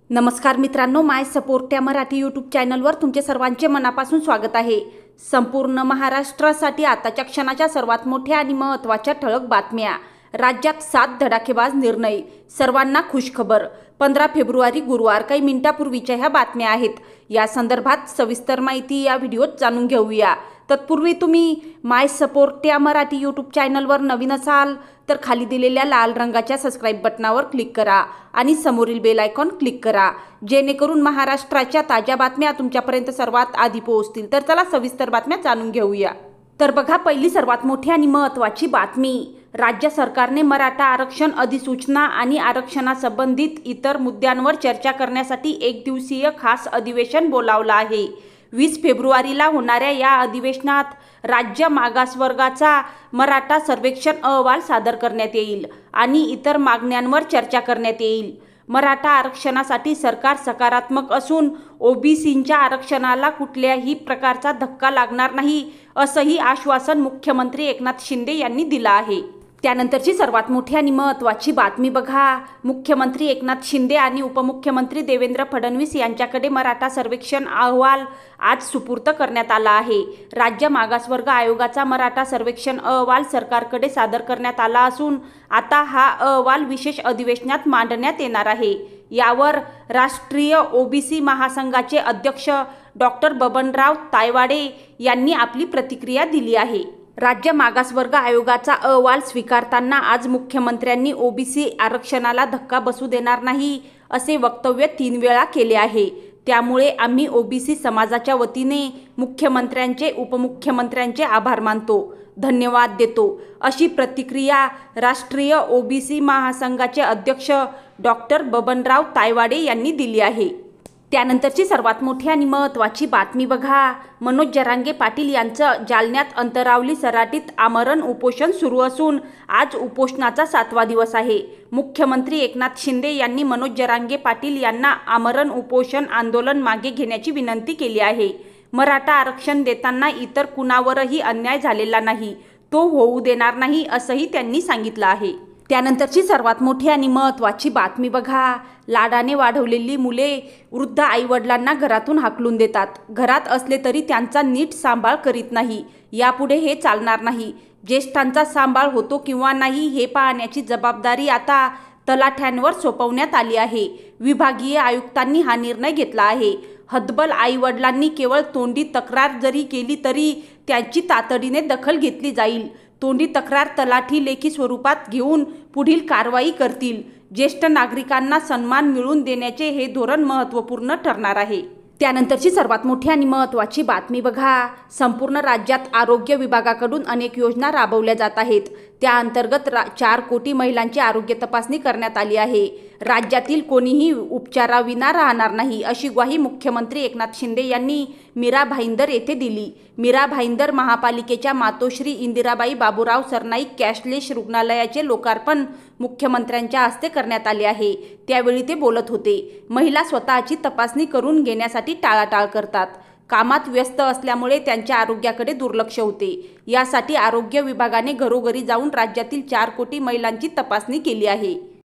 नमस्कार मित्रांनो, माय सपोर्ट या मराठी यूट्यूब चॅनलवर तुमचे सर्वांचे मनापासून स्वागत आहे। संपूर्ण महाराष्ट्रासाठी आताच्या क्षणाच्या सर्वात मोठ्या आणि महत्त्वाच्या ठळक बातम्या। राज्यात 7 धडाकेबाज निर्णय, सर्वांना खुशखबर। 15 फेब्रुवारी गुरुवार, काही मिनिटांपूर्वीच्या ह्या बातम्या आहेत। या संदर्भात सविस्तर माहिती या व्हिडिओत जाणून घेऊया। तत्पूर्वी तुम्ही माय सपोर्ट या मराठी यूट्यूब चॅनलवर नवीन असाल तर खाली दिलेल्या लाल रंगाच्या सबस्क्राइब बटनावर क्लिक करा आणि समोरील बेल आयकॉन क्लिक करा, जेणेकरून महाराष्ट्राच्या ताज्या बातम्या तुमच्यापर्यंत सर्वात आधी पोहोचतील। तर चला सविस्तर बातम्या जाणून घेऊया। तर बघा, पहिली सर्वात मोठी आणि महत्त्वाची बातमी, राज्य सरकारने मराठा आरक्षण अधिसूचना आणि आरक्षणासंबंधित इतर मुद्द्यांवर चर्चा करण्यासाठी एक दिवसीय खास अधिवेशन बोलावलं आहे। 20 फेब्रुवारीला होणाऱ्या या अधिवेशनात राज्य मागासवर्गाचा मराठा सर्वेक्षण अहवाल सादर करण्यात येईल आणि इतर मागण्यांवर चर्चा करण्यात येईल। मराठा आरक्षणासाठी सरकार सकारात्मक असून ओबीसींच्या आरक्षणाला कुठल्याही प्रकारचा धक्का लागणार नाही, असंही आश्वासन मुख्यमंत्री एकनाथ शिंदे यांनी दिलं आहे। त्यानंतरची सर्वात मोठी आणि महत्त्वाची बातमी बघा, मुख्यमंत्री एकनाथ शिंदे आणि उपमुख्यमंत्री देवेंद्र फडणवीस यांच्याकडे मराठा सर्वेक्षण अहवाल आज सुपूर्द करण्यात आला आहे। राज्य मागासवर्ग आयोगाचा मराठा सर्वेक्षण अहवाल सरकारकडे सादर करण्यात आला असून आता हा अहवाल विशेष अधिवेशनात मांडण्यात येणार आहे। यावर राष्ट्रीय ओबीसी महासंघाचे अध्यक्ष डॉक्टर बबनराव तायवाडे यांनी आपली प्रतिक्रिया दिली आहे। राज्य मागासवर्ग आयोगाचा अहवाल स्वीकारताना आज मुख्यमंत्र्यांनी ओबीसी आरक्षणाला धक्का बसू देणार नाही असे वक्तव्य 3 वेळा केले आहे। त्यामुळे आम्ही ओबीसी समाजाच्या वतीने मुख्यमंत्र्यांचे, उपमुख्यमंत्र्यांचे आभार मानतो, धन्यवाद देतो, अशी प्रतिक्रिया राष्ट्रीय ओबीसी महासंघाचे अध्यक्ष डॉक्टर बबनराव तायवाडे यांनी दिली आहे। त्यानंतरची सर्वात मोठी आणि महत्त्वाची बातमी बघा, मनोज जरांगे पाटील यांचं जालन्यात अंतरावली सराटीत आमरण उपोषण सुरू असून आज उपोषणाचा 7वा दिवस आहे। मुख्यमंत्री एकनाथ शिंदे यांनी मनोज जरांगे पाटील यांना आमरण उपोषण आंदोलन मागे घेण्याची विनंती केली आहे। मराठा आरक्षण देताना इतर कुणावरही अन्याय झालेला नाही, तो होऊ देणार नाही, असंही त्यांनी सांगितलं आहे। त्यानंतरची सर्वात मोठी आणि महत्त्वाची बातमी बघा, लाडाने वाढवलेली मुले वृद्ध आईवडिलांना घरातून हाकलून देतात, घरात असले तरी त्यांचा नीट सांभाळ करीत नाही। यापुढे हे चालणार नाही। ज्येष्ठांचा सांभाळ होतो किंवा नाही हे पाहण्याची जबाबदारी आता तलाठ्यांवर सोपवण्यात आली आहे। विभागीय आयुक्तांनी हा निर्णय घेतला आहे। हतबल आईवडिलांनी केवळ तोंडी तक्रार जरी केली तरी त्यांची तातडीने दखल घेतली जाईल। तोंडी तक्रार तलाठी लेखी स्वरूपात घेऊन पुढील कारवाई करतील। ज्येष्ठ नागरिकांना सन्मान मिळवून देण्याचे हे धोरण महत्त्वपूर्ण ठरणार आहे। त्यानंतरची सर्वात मोठी आणि महत्त्वाची बातमी बघा, संपूर्ण राज्यात आरोग्य विभागाकडून अनेक योजना राबवल्या जात आहेत। त्या अंतर्गत 4 कोटी महिलांची आरोग्य तपासणी करण्यात आली आहे। राज्यातील कोणीही उपचाराविना राहणार नाही, अशी ग्वाही मुख्यमंत्री एकनाथ शिंदे यांनी मीरा भाईंदर येथे दिली। मीरा भाईंदर महापालिकेच्या मातोश्री इंदिराबाई बाबूराव सरनाईक कॅशलेस रुग्णालयाचे लोकार्पण मुख्यमंत्र्यांच्या हस्ते करण्यात आले आहे। त्यावेळी ते बोलत होते। महिला स्वतःची तपासणी करून घेण्यासाठी टाळाटाळ करतात, कामात व्यस्त असल्यामुळे त्यांच्या आरोग्याकडे दुर्लक्ष होते। यासाठी आरोग्य विभागाने घरोघरी जाऊन राज्यातील 4 कोटी महिलांची तपासणी केली आहे।